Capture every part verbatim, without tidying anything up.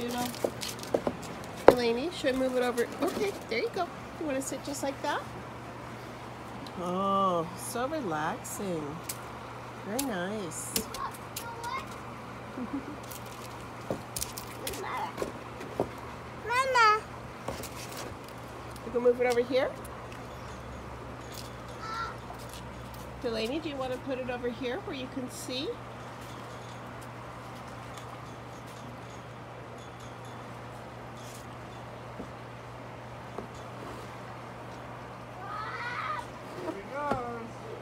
Juno. Delaney, should I move it over? Okay, there you go. You want to sit just like that? Oh, so relaxing. Very nice. Mama. You can move it over here. Delaney, do you want to put it over here where you can see? Here he goes.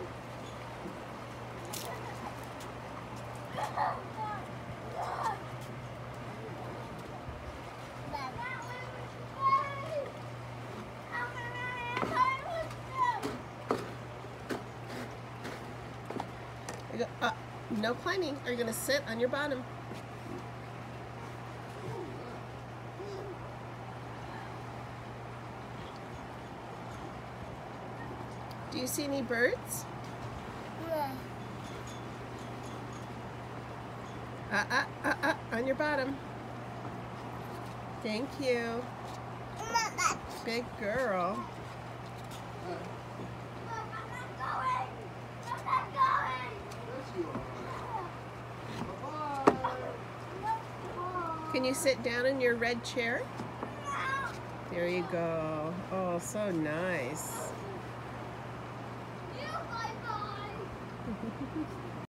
You go, uh, no climbing. Are you going to sit on your bottom? Do you see any birds? Yeah. Uh, uh, uh, uh, on your bottom. Thank you. Mama. Big girl. Yes, you are. Bye-bye. Can you sit down in your red chair? There you go. Oh, so nice. Bye bye.